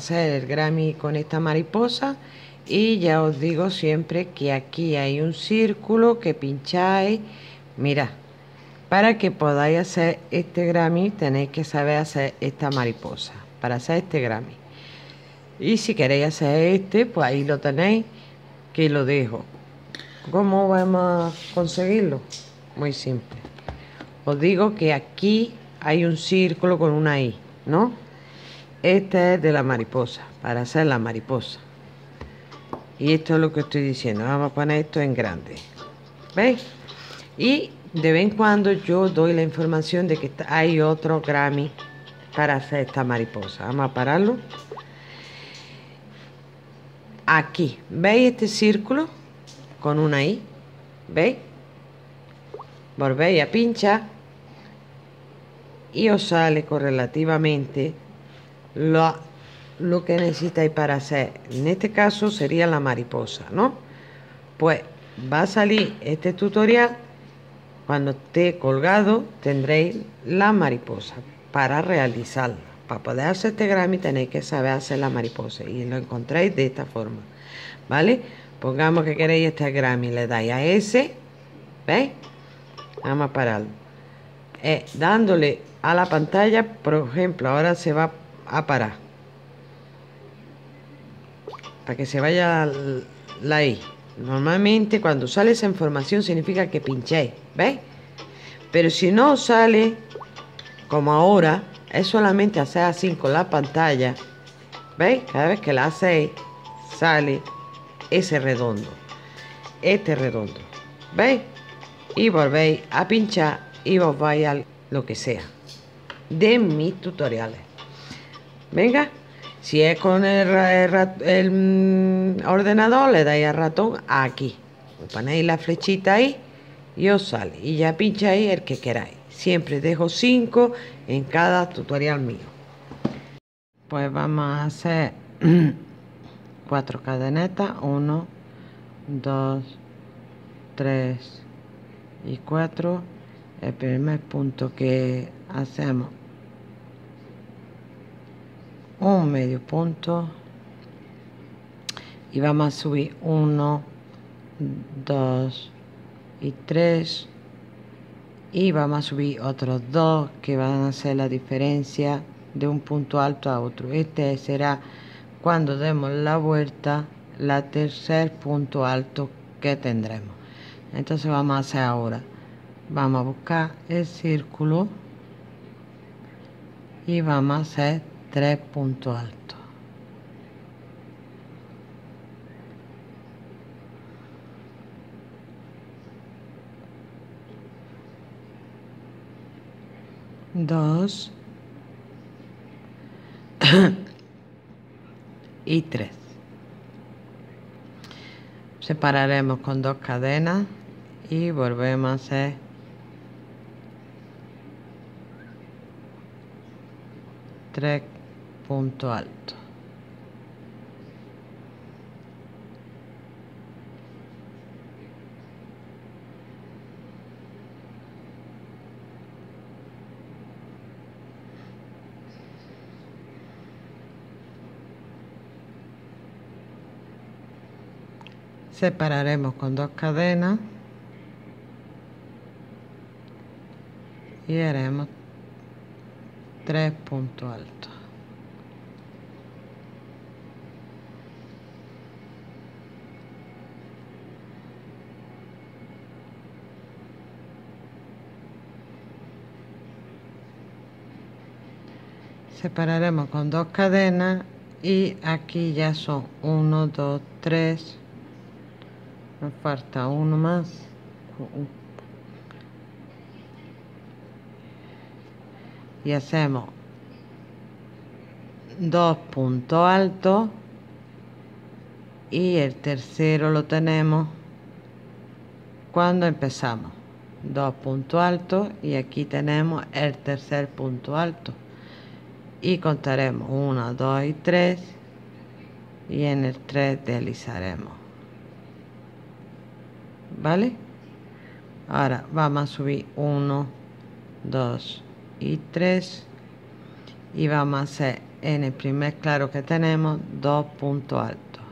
hacer el Grammy con esta mariposa. Y ya os digo siempre que aquí hay un círculo que pincháis. Mira, para que podáis hacer este Grammy tenéis que saber hacer esta mariposa para hacer este Grammy. Y si queréis hacer este, pues ahí lo tenéis, que lo dejo. ¿Cómo vamos a conseguirlo? Muy simple. Os digo que aquí hay un círculo con una I, ¿no? Este es de la mariposa, para hacer la mariposa. Y esto es lo que estoy diciendo. Vamos a poner esto en grande. ¿Veis? Y de vez en cuando yo doy la información de que hay otro Grammy para hacer esta mariposa. Vamos a pararlo. Aquí, ¿veis este círculo con una I? ¿Veis? Volvéis a pinchar y os sale correlativamente lo que necesitáis para hacer. En este caso sería la mariposa, ¿no? Pues va a salir este tutorial. Cuando esté colgado tendréis la mariposa para realizarla. Para poder hacer este Grammy tenéis que saber hacer la mariposa y lo encontráis de esta forma, ¿vale? Pongamos que queréis este Grammy, le dais a ese, ¿veis? Vamos a pararlo. Dándole a la pantalla, por ejemplo, ahora se va a parar para que se vaya la I. Normalmente cuando sale esa información significa que pinchéis, ¿veis? Pero si no sale como ahora, es solamente hacer así con la pantalla, ¿veis? Cada vez que la hacéis sale ese redondo, este redondo, ¿veis? Y volvéis a pinchar y os vais a lo que sea de mis tutoriales. Venga, si es con el ordenador, le dais al ratón aquí, ponéis la flechita ahí y os sale, y ya pincháis el que queráis. Siempre dejo 5 en cada tutorial mío. Pues vamos a hacer 4 cadenetas, 1, 2, 3 y 4. El primer punto que hacemos un medio punto y vamos a subir 1, 2 y 3 y vamos a subir otros 2 que van a hacer la diferencia de un punto alto a otro. Este será cuando demos la vuelta, la tercer punto alto que tendremos. Entonces vamos a hacer ahora, vamos a buscar el círculo y vamos a hacer 3 puntos altos. Dos y 3. Separaremos con 2 cadenas y volvemos a hacer 3 puntos altos. Separaremos con 2 cadenas y haremos 3 puntos altos. Separaremos con 2 cadenas y aquí ya son 1, 2, 3. Nos falta uno más. Y hacemos 2 puntos altos y el tercero lo tenemos cuando empezamos. 2 puntos altos y aquí tenemos el tercer punto alto. Y contaremos 1, 2 y 3 y en el 3 deslizaremos. ¿Vale? Ahora vamos a subir 1, 2 y 3 y vamos a hacer en el primer claro que tenemos 2 puntos altos.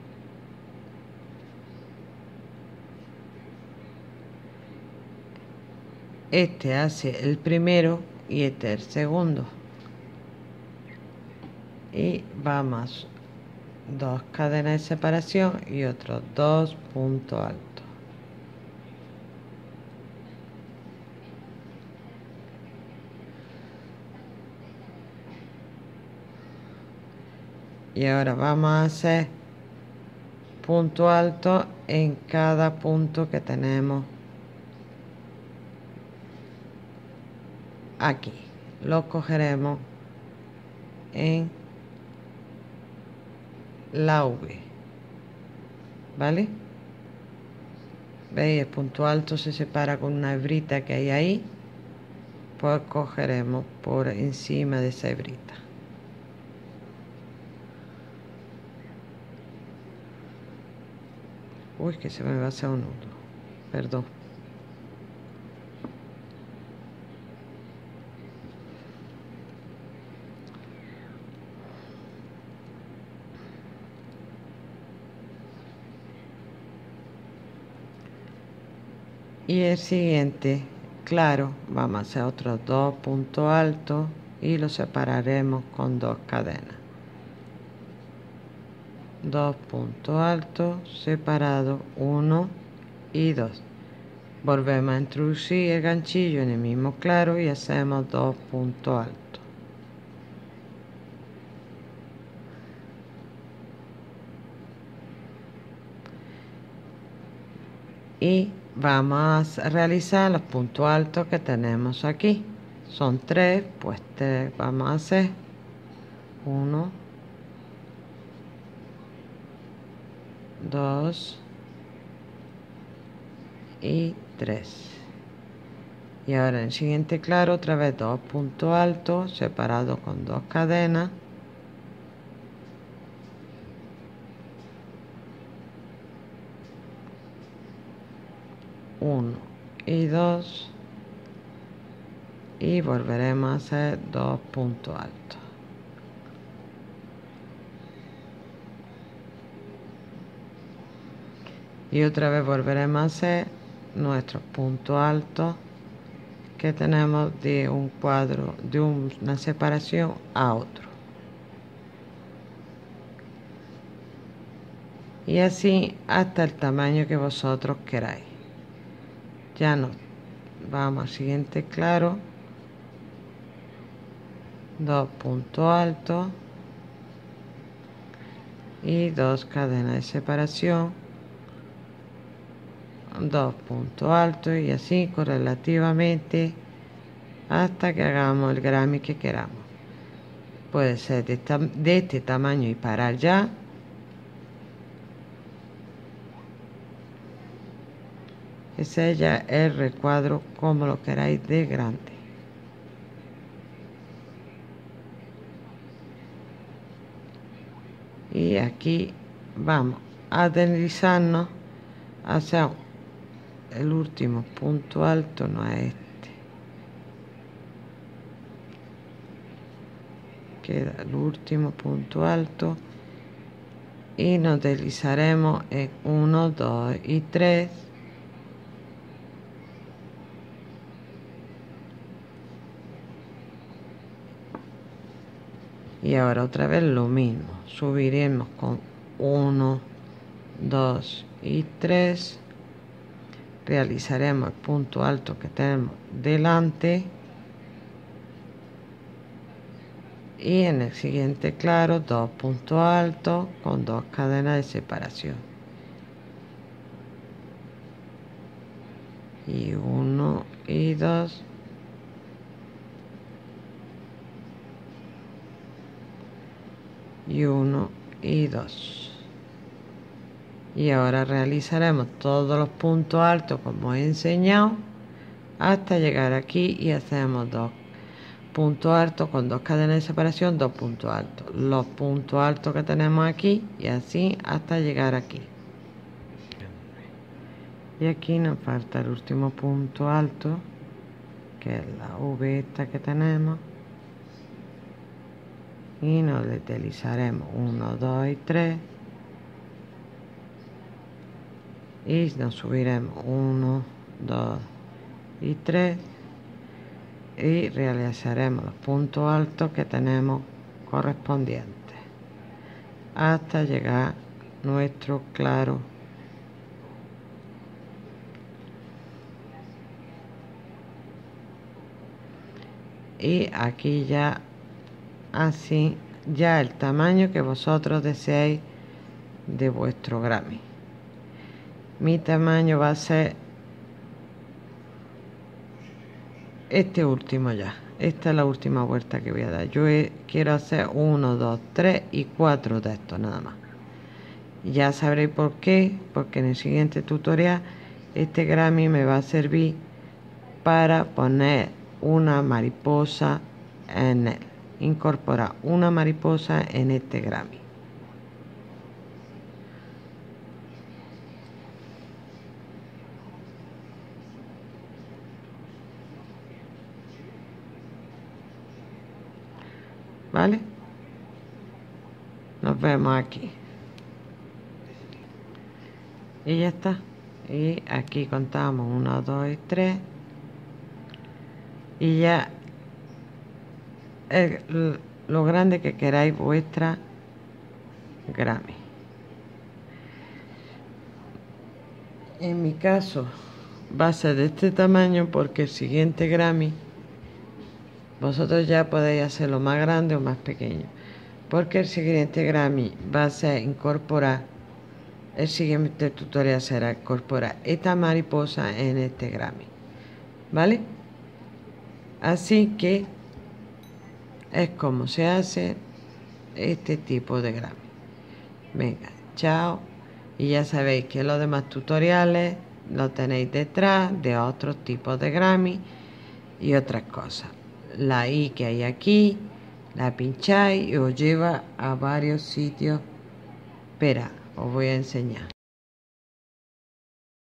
Este hace el primero y este el segundo. Y vamos 2 cadenas de separación y otros 2 puntos altos. Y ahora vamos a hacer punto alto en cada punto que tenemos aquí. Lo cogeremos en la V, ¿vale? ¿Veis? El punto alto se separa con una hebrita que hay ahí, pues cogeremos por encima de esa hebrita. Uy, que se me va a hacer un nudo, perdón. Y el siguiente, claro, vamos a hacer otros 2 puntos altos y los separaremos con 2 cadenas. 2 puntos altos separados, 1 y 2. Volvemos a introducir el ganchillo en el mismo claro y hacemos 2 puntos altos. Y vamos a realizar los puntos altos que tenemos aquí. Son 3, pues 3 vamos a hacer. 1, 2 y 3. Y ahora en el siguiente claro otra vez 2 puntos altos separados con 2 cadenas. Uno y 2 y volveremos a hacer 2 puntos altos. Y otra vez volveremos a hacer nuestros puntos altos que tenemos de un cuadro, de una separación a otro. Y así hasta el tamaño que vosotros queráis. Ya nos vamos al siguiente claro. 2 puntos altos y 2 cadenas de separación, 2 puntos altos y así correlativamente hasta que hagamos el grammy que queramos. Puede ser de este tamaño y parar ya. Ese ya es el recuadro como lo queráis de grande. Y aquí vamos a deslizarnos hacia el último punto alto, no es este. Queda el último punto alto y nos deslizaremos en 1, 2 y 3. Y ahora otra vez lo mismo, subiremos con 1, 2 y 3, realizaremos el punto alto que tenemos delante y en el siguiente claro 2 puntos altos con 2 cadenas de separación y 1 y 2 y 1 y 2. Y ahora realizaremos todos los puntos altos como he enseñado hasta llegar aquí y hacemos 2 puntos altos con 2 cadenas de separación, 2 puntos altos, los puntos altos que tenemos aquí y así hasta llegar aquí. Y aquí nos falta el último punto alto, que es la V esta que tenemos. y nos deslizaremos 1, 2 y 3 y nos subiremos 1, 2 y 3 y realizaremos los puntos altos que tenemos correspondientes hasta llegar a nuestro claro. Y aquí ya así ya el tamaño que vosotros deseéis de vuestro Grammy. Mi tamaño va a ser este último ya. Esta es la última vuelta que voy a dar. Yo quiero hacer 1, 2, 3 y 4 de estos nada más. Ya sabréis por qué, porque en el siguiente tutorial este Grammy me va a servir para poner una mariposa en él, incorporar una mariposa en este Grammy. ¿Vale? Nos vemos aquí. Y ya está. Y aquí contamos 1, 2 y 3. Y ya lo grande que queráis vuestra Grammy. En mi caso va a ser de este tamaño porque el siguiente Grammy vosotros ya podéis hacerlo más grande o más pequeño, porque el siguiente Grammy va a ser incorporar, el siguiente tutorial será incorporar esta mariposa en este Grammy, ¿vale? Así que es como se hace este tipo de Grammy. Venga, chao. Y ya sabéis que los demás tutoriales los tenéis detrás de otros tipos de Grammy y otras cosas. La I que hay aquí, la pincháis y os lleva a varios sitios. Espera, os voy a enseñar.